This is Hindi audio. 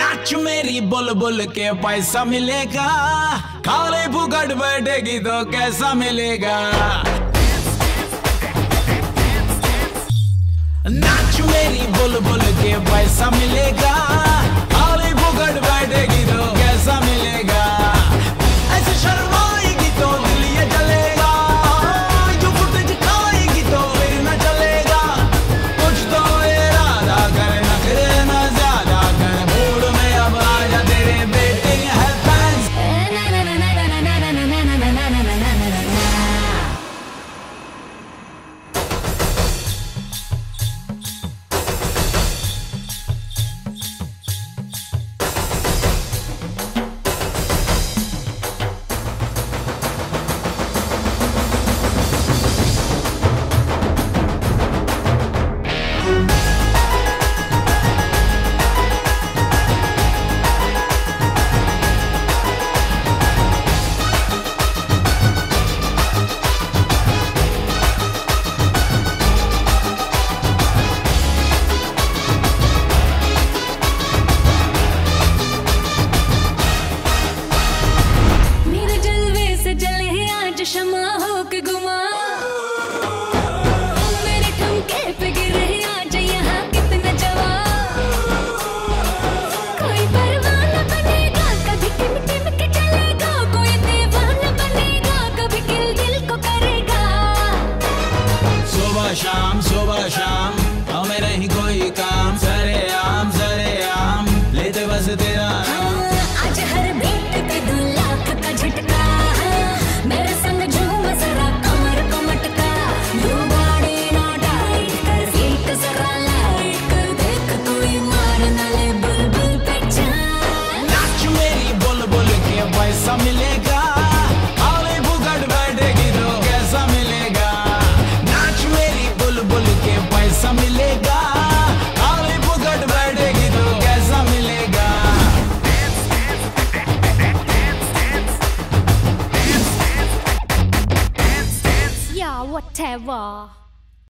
नाच मेरी बुलबुल के पैसा मिलेगा, खाली फुकट बैठेगी तो कैसा मिलेगा। नाच मेरी बुलबुल के पैसा मिलेगा, खाली फुकट बैठेगी तो कैसा मिलेगा। ऐसे शर्माएगी तो दिल ये जलेगा, जो फुटेज खाएगी तो फिर न चलेगा। कुछ तो इरादा कर, नखरे न ज्यादा कर, मूड में अब आजा तेरे बेटे है फैंस। शमा हो के गुमा मेरे ठुमके पे गिरे आज यहाँ कितना जवान। कोई परवाना बनेगा, कभी टिम टिम के चलेगा, कोई दीवाना बनेगा, कभी किल दिल को करेगा। सुबह शाम हमें नहीं कोई काम, सरेआम लेते बस तेरा नाम। आज हर बीट पे 2 लाख का झटका, मेरे संग झूम जरा कमर को मटका। यू बॉडी ना टाइट कर, फीट जरा लाइट कर, देख कोई मार ना ले बुलबुल पे जान। नाच मेरी बुलबुल के पैसा मिलेगा, खाली फुकट बैठेगी तो कैसा मिलेगा। नाच मेरी बुलबुल के पैसा मिलेगा, खाली फुकट बैठेगी तो कैसा मिलेगा। Yeah, whatever.